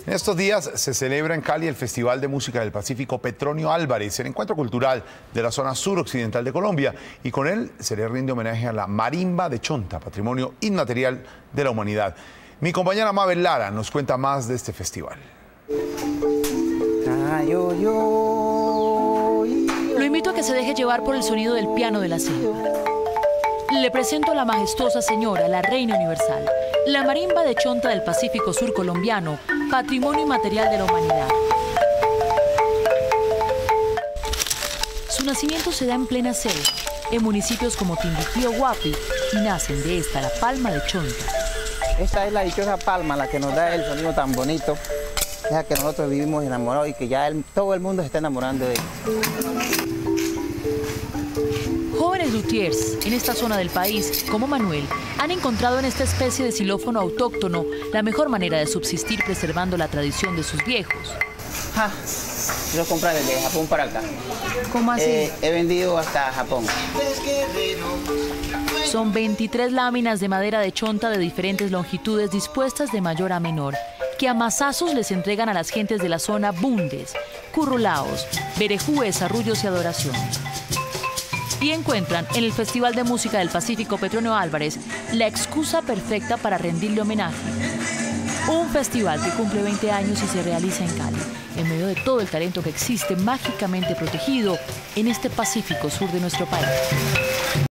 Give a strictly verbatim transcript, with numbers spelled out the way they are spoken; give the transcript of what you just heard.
En estos días se celebra en Cali el Festival de Música del Pacífico Petronio Álvarez, el encuentro cultural de la zona suroccidental de Colombia, y con él se le rinde homenaje a la marimba de Chonta, patrimonio inmaterial de la humanidad. Mi compañera Mabel Lara nos cuenta más de este festival. Lo invito a que se deje llevar por el sonido del piano de la selva. Le presento a la majestuosa señora, la reina universal, la marimba de Chonta del Pacífico Sur colombiano, patrimonio inmaterial de la humanidad. Su nacimiento se da en plena selva, en municipios como Timbiquí, Guapi, y nacen de esta la palma de Chonta. Esta es la dichosa palma la que nos da el sonido tan bonito, es la que nosotros vivimos enamorados y que ya el, todo el mundo se está enamorando de ella. Jóvenes luthiers en esta zona del país, como Manuel, han encontrado en esta especie de xilófono autóctono la mejor manera de subsistir preservando la tradición de sus viejos. Ja, yo lo compré desde Japón para acá. ¿Cómo así? Eh, he vendido hasta Japón. Son veintitrés láminas de madera de Chonta de diferentes longitudes dispuestas de mayor a menor, que a mazazos les entregan a las gentes de la zona bundes, currulaos, berejúes, arrullos y adoración. Y encuentran en el Festival de Música del Pacífico Petronio Álvarez la excusa perfecta para rendirle homenaje. Un festival que cumple veinte años y se realiza en Cali, en medio de todo el talento que existe mágicamente protegido en este Pacífico Sur de nuestro país.